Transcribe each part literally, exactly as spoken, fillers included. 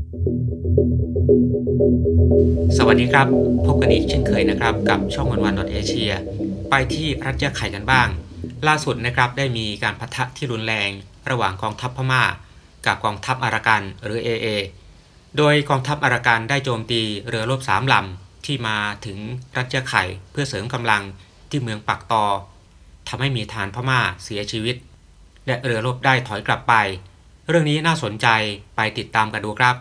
สวัสดีครับพบกันอีกเช่นเคยนะครับกับช่องวันวันเอเชียไปที่รัฐยะไข่กันบ้างล่าสุดนะครับได้มีการปะทะที่รุนแรงระหว่างกองทัพพม่ากับกองทัพอารากันหรือ เอ เอ โดยกองทัพอารากันได้โจมตีเรือรบสามลำที่มาถึงรัฐยะไข่เพื่อเสริมกำลังที่เมืองปักตอทำให้มีทหารพม่าเสียชีวิตและเรือรบได้ถอยกลับไปเรื่องนี้น่าสนใจไปติดตามกันดูครับ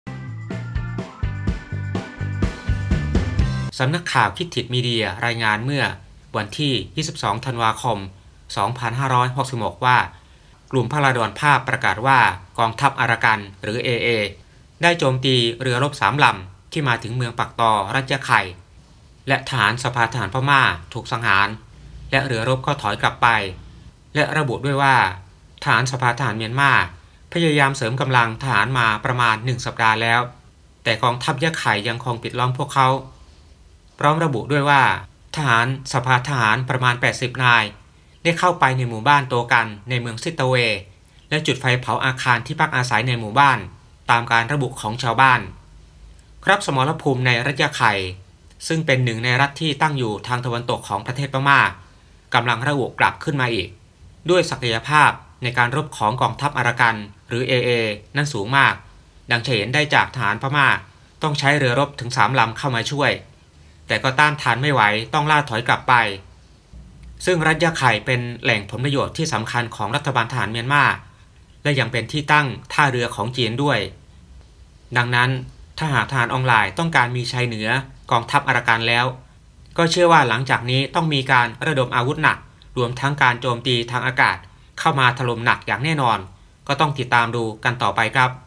สำนักข่าวคิดถิดมีเดียรายงานเมื่อวันที่ยี่สิบสองธันวาคมสองพันห้าร้อยหกสิบหกว่ากลุ่มพลาดอนภาพประกาศว่ากองทัพอารากันหรือ เอ เอ ได้โจมตีเรือรบสามลำที่มาถึงเมืองปักตอรัฐยะไข่และทหารสภาทหารพม่าถูกสังหารและเรือรบก็ถอยกลับไปและระบุด้วยว่าทหารสภาทหารเมียนมาพยายามเสริมกำลังทหารมาประมาณหนึ่งสัปดาห์แล้วแต่กองทัพยะไข่ยังคงปิดล้อมพวกเขาพร้อมระบุด้วยว่าทหารสภาทหารประมาณแปดสิบนายได้เข้าไปในหมู่บ้านโตกันในเมืองซิตเวและจุดไฟเผาอาคารที่พักอาศัยในหมู่บ้านตามการระบุของชาวบ้านครับสมรภูมิในรัฐยะไข่ซึ่งเป็นหนึ่งในรัฐที่ตั้งอยู่ทางตะวันตกของประเทศพม่ากำลังระอุกลับขึ้นมาอีกด้วยศักยภาพในการรบของกองทัพอารากันหรือ เอ เอ นั้นสูงมากดังจะเห็นได้จากทหารพม่าต้องใช้เรือรบถึงสามลำเข้ามาช่วยแต่ก็ต้านทานไม่ไหวต้องล่าถอยกลับไปซึ่งรัฐยะไข่เป็นแหล่งผลประโยชน์ที่สำคัญของรัฐบาลทหารเมียนมาและยังเป็นที่ตั้งท่าเรือของจีนด้วยดังนั้นถ้าหากทหารออนไลน์ต้องการมีชัยเหนือกองทัพอารากันแล้วก็เชื่อว่าหลังจากนี้ต้องมีการระดมอาวุธหนักรวมทั้งการโจมตีทางอากาศเข้ามาถล่มหนักอย่างแน่นอนก็ต้องติดตามดูกันต่อไปครับ